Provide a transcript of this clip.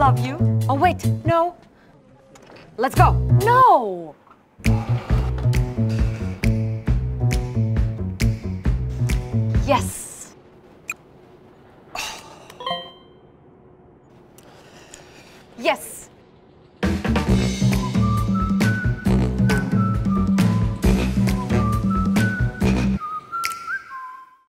love you. Oh, wait, no. Let's go. No! Yes. Yes.